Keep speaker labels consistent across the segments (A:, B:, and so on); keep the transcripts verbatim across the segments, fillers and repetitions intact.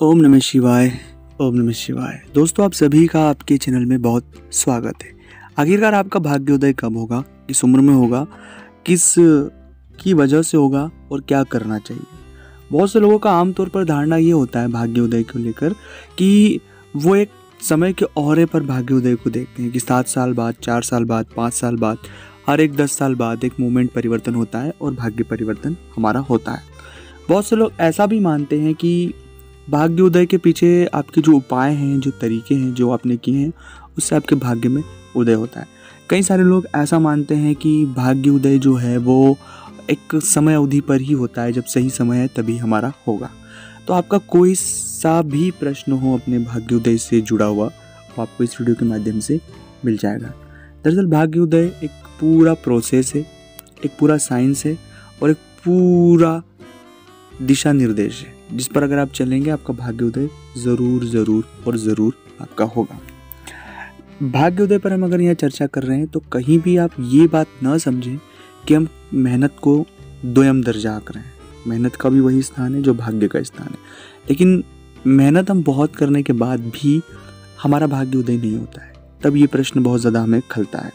A: ओम नमः शिवाय। ओम नमः शिवाय। दोस्तों, आप सभी का आपके चैनल में बहुत स्वागत है। आखिरकार आपका भाग्योदय कब होगा, किस उम्र में होगा, किस की वजह से होगा और क्या करना चाहिए। बहुत से लोगों का आमतौर पर धारणा ये होता है भाग्योदय को लेकर कि वो एक समय के औरे पर भाग्योदय को देखते हैं कि सात साल बाद, चार साल बाद, पाँच साल बाद, हर एक दस साल बाद एक मोमेंट परिवर्तन होता है और भाग्य परिवर्तन हमारा होता है। बहुत से लोग ऐसा भी मानते हैं कि भाग्योदय के पीछे आपके जो उपाय हैं, जो तरीके हैं, जो आपने किए हैं, उससे आपके भाग्य में उदय होता है। कई सारे लोग ऐसा मानते हैं कि भाग्योदय जो है वो एक समय अवधि पर ही होता है, जब सही समय है तभी हमारा होगा। तो आपका कोई सा भी प्रश्न हो अपने भाग्योदय से जुड़ा हुआ, वो आपको इस वीडियो के माध्यम से मिल जाएगा। दरअसल भाग्योदय एक पूरा प्रोसेस है, एक पूरा साइंस है और एक पूरा दिशा निर्देश है, जिस पर अगर आप चलेंगे आपका भाग्योदय ज़रूर ज़रूर और ज़रूर आपका होगा। भाग्योदय पर हम अगर यहाँ चर्चा कर रहे हैं तो कहीं भी आप ये बात ना समझें कि हम मेहनत को दोयम दर्जा आंक रहे हैं। मेहनत का भी वही स्थान है जो भाग्य का स्थान है, लेकिन मेहनत हम बहुत करने के बाद भी हमारा भाग्योदय नहीं होता है। तब ये प्रश्न बहुत ज़्यादा हमें खलता है।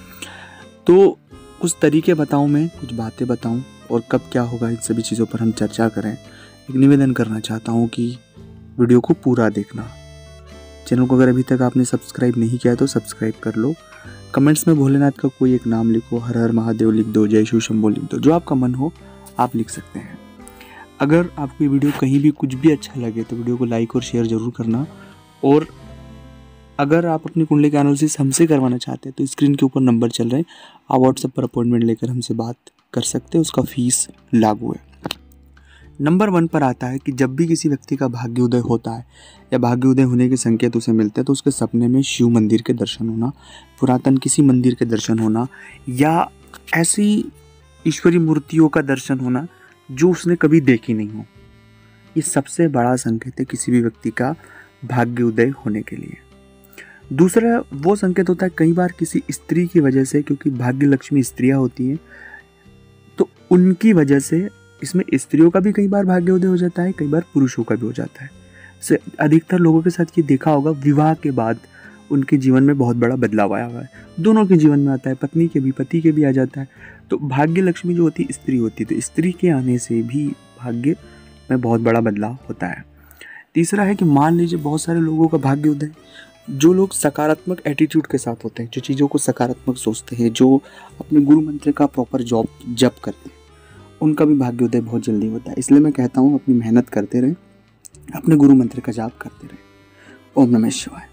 A: तो कुछ तरीके बताऊँ मैं, कुछ बातें बताऊँ और कब क्या होगा, इन सभी चीज़ों पर हम चर्चा करें। एक निवेदन करना चाहता हूँ कि वीडियो को पूरा देखना। चैनल को अगर अभी तक आपने सब्सक्राइब नहीं किया तो सब्सक्राइब कर लो। कमेंट्स में भोलेनाथ का कोई एक नाम लिखो, हर हर महादेव लिख दो, जय शिव शंभो लिख दो, जो आपका मन हो आप लिख सकते हैं। अगर आपको ये वीडियो कहीं भी कुछ भी अच्छा लगे तो वीडियो को लाइक और शेयर ज़रूर करना। और अगर आप अपनी कुंडली का एनालिसिस हमसे करवाना चाहते हैं तो स्क्रीन के ऊपर नंबर चल रहे हैं, आप व्हाट्सएप पर अपॉइंटमेंट लेकर हमसे बात कर सकते हैं। उसका फीस लागू है। नंबर वन पर आता है कि जब भी किसी व्यक्ति का भाग्योदय होता है या भाग्योदय होने के संकेत उसे मिलते हैं तो उसके सपने में शिव मंदिर के दर्शन होना, पुरातन किसी मंदिर के दर्शन होना या ऐसी ईश्वरीय मूर्तियों का दर्शन होना जो उसने कभी देखी नहीं हो, ये सबसे बड़ा संकेत है किसी भी व्यक्ति का भाग्योदय होने के लिए। दूसरा वो संकेत होता है कई बार किसी स्त्री की वजह से, क्योंकि भाग्य लक्ष्मी स्त्रियाँ होती हैं, तो उनकी वजह से इसमें स्त्रियों का भी कई बार भाग्योदय हो जाता है, कई बार पुरुषों का भी हो जाता है। से अधिकतर लोगों के साथ ये देखा होगा, विवाह के बाद उनके जीवन में बहुत बड़ा बदलाव आया हुआ है। दोनों के जीवन में आता है, पत्नी के भी, पति के भी आ जाता है। तो भाग्य लक्ष्मी जो होती है स्त्री होती है, तो स्त्री के आने से भी भाग्य में बहुत बड़ा बदलाव होता है। तीसरा है कि मान लीजिए बहुत सारे लोगों का भाग्योदय, जो लोग सकारात्मक एटीट्यूड के साथ होते हैं, जो चीज़ों को सकारात्मक सोचते हैं, जो अपने गुरु मंत्र का प्रॉपर जॉब जप करते हैं, उनका भी भाग्योदय बहुत जल्दी होता है। इसलिए मैं कहता हूँ अपनी मेहनत करते रहें, अपने गुरु मंत्र का जाप करते रहें। ओम नमः शिवाय।